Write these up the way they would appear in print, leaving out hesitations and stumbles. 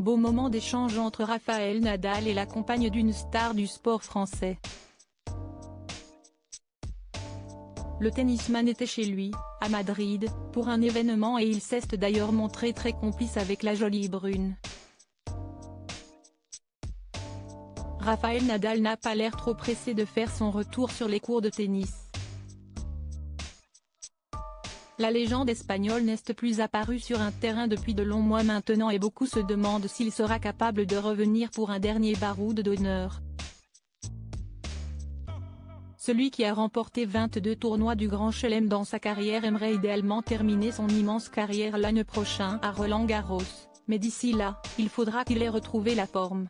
Beau moment d'échange entre Rafael Nadal et la compagne d'une star du sport français. Le tennisman était chez lui, à Madrid, pour un événement et il s'est d'ailleurs montré très complice avec la jolie brune. Rafael Nadal n'a pas l'air trop pressé de faire son retour sur les courts de tennis. La légende espagnole n'est plus apparue sur un terrain depuis de longs mois maintenant et beaucoup se demandent s'il sera capable de revenir pour un dernier baroud d'honneur. Celui qui a remporté 22 tournois du Grand Chelem dans sa carrière aimerait idéalement terminer son immense carrière l'année prochaine à Roland-Garros, mais d'ici là, il faudra qu'il ait retrouvé la forme.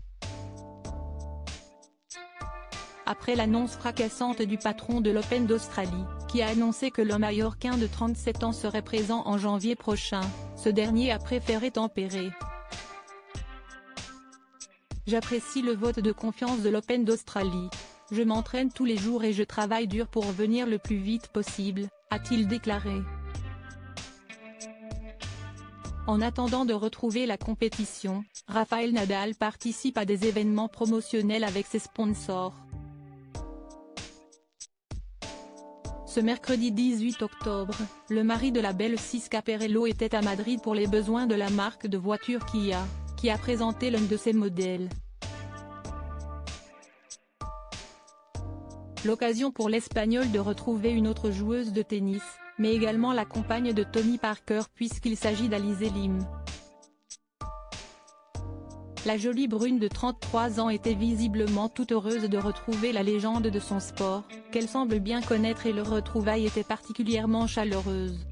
Après l'annonce fracassante du patron de l'Open d'Australie, qui a annoncé que le Mallorquin de 37 ans serait présent en janvier prochain, ce dernier a préféré tempérer. J'apprécie le vote de confiance de l'Open d'Australie. Je m'entraîne tous les jours et je travaille dur pour revenir le plus vite possible, a-t-il déclaré. En attendant de retrouver la compétition, Rafael Nadal participe à des événements promotionnels avec ses sponsors. Ce mercredi 18 octobre, le mari de la belle Siska Perello était à Madrid pour les besoins de la marque de voitures Kia, qui a présenté l'un de ses modèles. L'occasion pour l'Espagnol de retrouver une autre joueuse de tennis, mais également la compagne de Tony Parker puisqu'il s'agit d'Alizé Lim. La jolie brune de 33 ans était visiblement toute heureuse de retrouver la légende de son sport, qu'elle semble bien connaître et leur retrouvaille était particulièrement chaleureuse.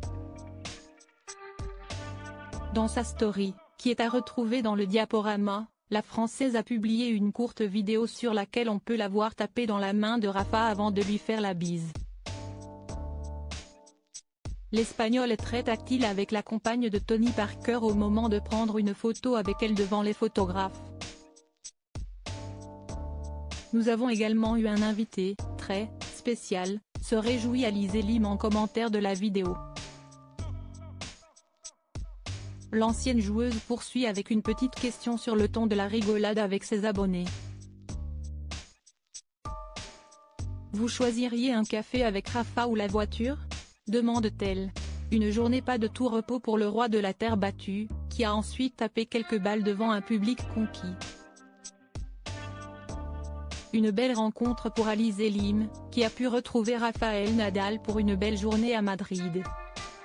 Dans sa story, qui est à retrouver dans le diaporama, la Française a publié une courte vidéo sur laquelle on peut la voir taper dans la main de Rafa avant de lui faire la bise. L'Espagnol est très tactile avec la compagne de Tony Parker au moment de prendre une photo avec elle devant les photographes. Nous avons également eu un invité, très spécial, se réjouit Alizé Lim en commentaire de la vidéo. L'ancienne joueuse poursuit avec une petite question sur le ton de la rigolade avec ses abonnés. Vous choisiriez un café avec Rafa ou la voiture ? Demande-t-elle. Une journée pas de tout repos pour le roi de la terre battue, qui a ensuite tapé quelques balles devant un public conquis. Une belle rencontre pour Alizé Lim, qui a pu retrouver Rafael Nadal pour une belle journée à Madrid.